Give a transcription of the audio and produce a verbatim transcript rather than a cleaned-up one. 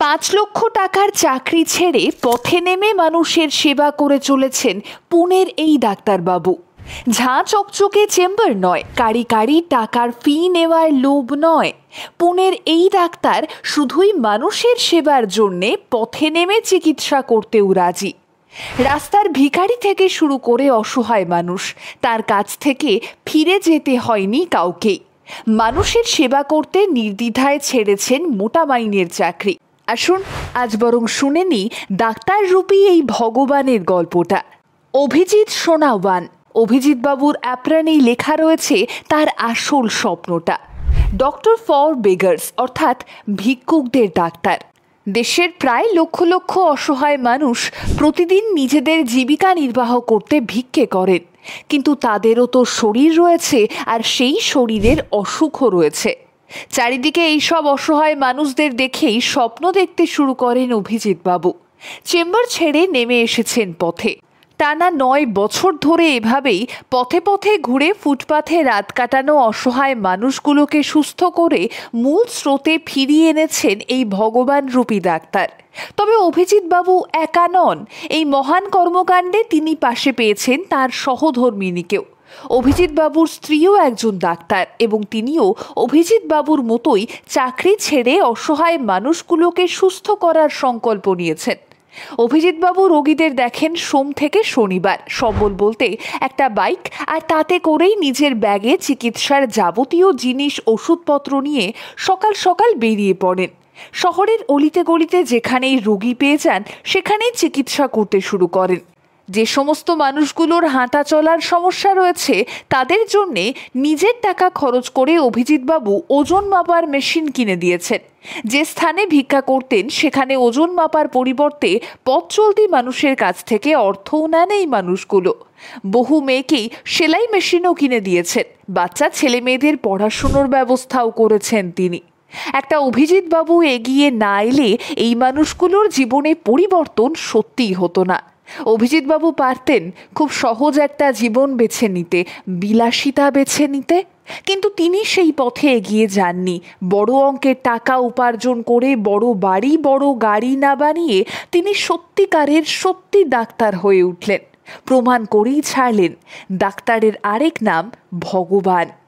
পাঁচ লক্ষ টাকার চাকরি ছেড়ে পথে নেমে মানুষের সেবা করে চলেছেন পুনের এই ডাক্তারবাবু। ঝাঁ চকচকে চেম্বার নয়, কারি কারি টাকার ফি নেওয়ার লোভ নয়। পুনের এই ডাক্তার শুধুই মানুষের সেবার জন্যে পথে নেমে চিকিৎসা করতেও রাজি। রাস্তার ভিখারি থেকে শুরু করে অসহায় মানুষ, তার কাছ থেকে ফিরে যেতে হয়নি কাউকে। মানুষের সেবা করতে নির্দ্বিধায় ছেড়েছেন মোটা মাইনের চাকরি। আসুন আজ বরং শুনে নি ডাক্তার রূপী এই ভগবানের গল্পটা। অভিজিৎ সোনাওয়ান। অভিজিৎ বাবুর অ্যাপ্রানেই লেখা রয়েছে তার আসল স্বপ্নটা, ডক্টর ফর বেগার্স, অর্থাৎ ভিক্ষুকদের ডাক্তার। দেশের প্রায় লক্ষ লক্ষ অসহায় মানুষ প্রতিদিন নিজেদের জীবিকা নির্বাহ করতে ভিক্ষে করেন, কিন্তু তাদেরও তো শরীর রয়েছে, আর সেই শরীরের অসুখও রয়েছে। চারিদিকে এইসব অসহায় মানুষদের দেখেই স্বপ্ন দেখতে শুরু করেন অভিজিৎ বাবু। চেম্বার ছেড়ে নেমে এসেছেন পথে। টানা নয় বছর ধরে এভাবেই পথে পথে ঘুরে ফুটপাথে রাত কাটানো অসহায় মানুষগুলোকে সুস্থ করে মূল স্রোতে ফিরিয়ে এনেছেন এই ভগবান রূপী ডাক্তার। তবে অভিজিৎ বাবু একা নন। এই মহান কর্মকাণ্ডে তিনি পাশে পেয়েছেন তার সহধর্মিণীকেও। অভিজিৎ বাবুর স্ত্রীও একজন ডাক্তার এবং তিনিও অভিজিৎ বাবুর মতোই চাকরি ছেড়ে অসহায় মানুষগুলোকে সুস্থ করার সংকল্প নিয়েছেন। অভিজিৎ বাবু রোগীদের দেখেন সোম থেকে শনিবার, সম্বল বলতে একটা বাইক, আর তাতে করেই নিজের ব্যাগে চিকিৎসার যাবতীয় জিনিস ওষুধপত্র নিয়ে সকাল সকাল বেরিয়ে পড়েন। শহরের অলিতে গলিতে যেখানেই রোগী পেয়ে যান সেখানেই চিকিৎসা করতে শুরু করেন। যে সমস্ত মানুষগুলোর হাঁটা চলার সমস্যা রয়েছে তাদের জন্যে নিজের টাকা খরচ করে অভিজিৎবাবু ওজন মাপার মেশিন কিনে দিয়েছেন। যে স্থানে ভিক্ষা করতেন সেখানে ওজন মাপার পরিবর্তে পথ চলতি মানুষের কাছ থেকে অর্থও নেন এই মানুষগুলো। বহু মেয়েকেই সেলাই মেশিনও কিনে দিয়েছেন। বাচ্চা ছেলে মেয়েদের পড়াশুনোর ব্যবস্থাও করেছেন তিনি। একটা অভিজিৎ বাবু এগিয়ে না এলে এই মানুষগুলোর জীবনে পরিবর্তন সত্যিই হতো না। অভিজিৎ বাবু পারতেন খুব সহজ একটা জীবন বেছে নিতে, বিলাসিতা বেছে নিতে, কিন্তু তিনি সেই পথে এগিয়ে যাননি। বড় অঙ্কের টাকা উপার্জন করে বড় বাড়ি বড় গাড়ি না বানিয়ে তিনি সত্যিকারের সত্যি ডাক্তার হয়ে উঠলেন। প্রমাণ করেই ছাড়লেন ডাক্তারের আরেক নাম ভগবান।